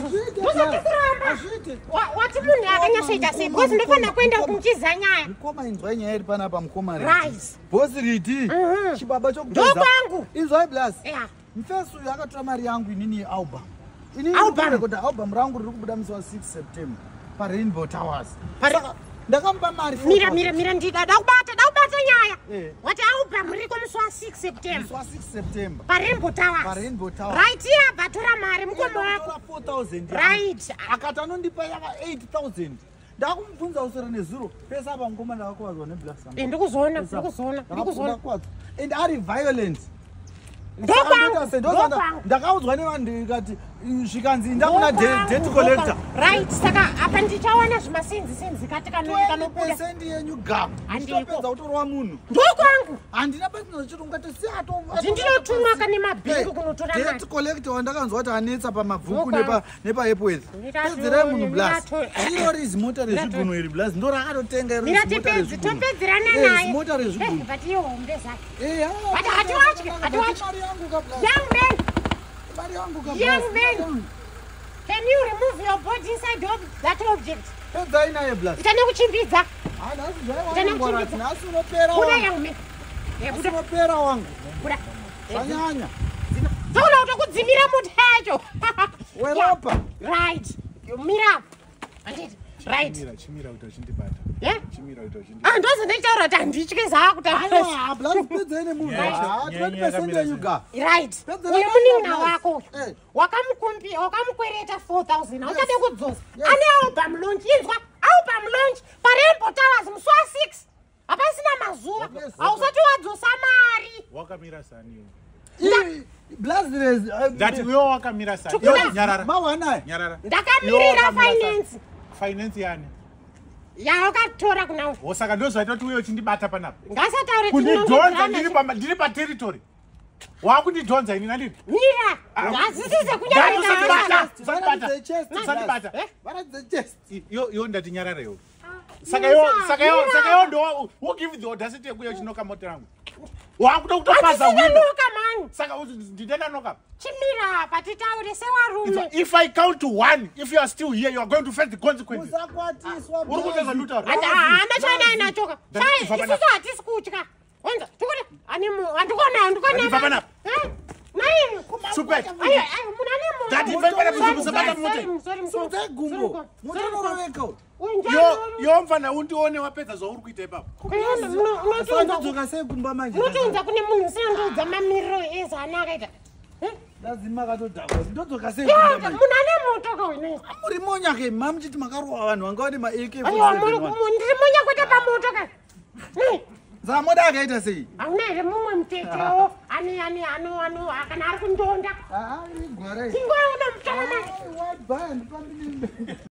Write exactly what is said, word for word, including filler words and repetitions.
Wati munhu yakanyashaita sei? Because ndofana kuenda kumchiza nyaya. Mukoma inzwa nyaya iri panapa mukoma ri. Rise. Boss riti. Chibaba chokudza. Ndokwangu. Inzwa bless. Yeah. Mfesu yakatora mari yangu inini album. Inini album kuti album rangu riri kubuda musi wa six September pa Rainbow Towers. Saka ndakampa mari. Mira mira mira ndida dakubata dakubata nyaya. Wati album riri musi wa six September. Musi wa six September. Pa Rainbow Towers. Pa Rainbow Towers. Right here batora mari mukoma wako. four thousand. Right. Akati anondipa yaka eight thousand. Ndakumubvunza usere nezuro pesa apa ngoma ndakakwadzwa neblast. Eh ndikuzoona ndikuzoona ndikuzoona. And ari violent. Ndokwangu ndakaudzwa nevanhu ndikati zvikanzi ndakuna debt collector. Right saka apa ndichawana zvimasenzi senzi kati kanoita kanobuda. Percent yenyu gap. Ndopedza kutorwa munhu. Ndokwangu. Handina pasina zvichiro ungati si ato. Ndinotumwa kane mabhingu kunotora mari. Debt collector wandakanzwa kuti anetsa pamabhuku nepa nepa Apple. Pedzera munhu blast. Iro rizi mota rezvibhuno iri blast. Ndo rakatotenga iro mira tipedzi topedzerana naye. Mota rezvibhuno. But iyo hombe zake. Eh. But hatiwatyi hatiwatyi. Young man. Young man. Can you remove your body inside of that object? Pedzai naye blast. Itane kuchimbidza. Hana zvaiwa nasi unopera wangu. Buda young man. Buda unopera wangu. Buda. Zvanyanya. Zola utokudzimira mutacho. Weropa. Right. You mira. Right. Chimira chimira utachindibata. Yeah? Chimira utachindibata. Ah ndozi nditaura kuti handitye zakuti Ah, blast pedzai nemunhu. Ah, twenty percent yenyu gap. Right. Uyu munin'ina wako wakamukombi wakamukwereta four thousand auchade kudzosa ane album launch inzwa album launch paRainbow Towers musi wa six hapasina mazuva hausati wadzosa mari Wakamira sani. Blast res. That we wakamira sani. Yo nyarara. Mawana. Nyarara. ndakamirira finance. Finance yani. Yawakatora kuna. Osaka ndozvaita kuti uyo chindibata panapa. Ngasataure kundidhonza ndiri pa ndiri pa territory. Wakundidhonza ini nandiri. Mira. Ngazisize kunyarara. Usandibata. Usandibata. What is the chest? Yo yo ndati nyarara yo. Saka yo saka yo saka yo ndo who give the audacity yekuyo chinoka moto yangu. Wakuda kutopaza window. Saka ndidenda noka. Chimira patitaure sewarume. If I count to one, if you are still here, you are going to face the consequences. Musakwatiswa. Uri kuteza lutara. Ata hana chana inachoka. Sai isusu hatisi kutya. Wenza tukuri ani mu andikona andikona. Ndipapana. Eh? Nai. Super. Ayo ayo munane mu. Dadi ifana kuzungusabata moto. Sorry Sorry gumbo. Moto unoroveka. Yo yo mfana undione wapedza zvauri kuita ipapo. Unotonza sei kumba manje. Unotonza kune munhu usina ndodza mamiriro ezana akaita. Lazima katodhakwa. Ndodzoka sei kumba manje. Munane moto kawene. Muri monya ke mama chiti makarowa vanhu vanga vane ma A K Ayo muri ndiri monya kwete pa moto ka. Ne. Zamoda akaita sei? Aunere mumwe mutete ani ani ano ano akana ari kundonda. Ah, igwara. Ingwa una mutana. What band?